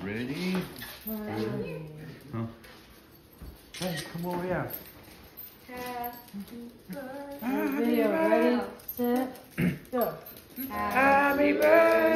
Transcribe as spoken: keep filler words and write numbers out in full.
Ready? Huh? Hey, come over here. Video ready, set, go. Happy birthday.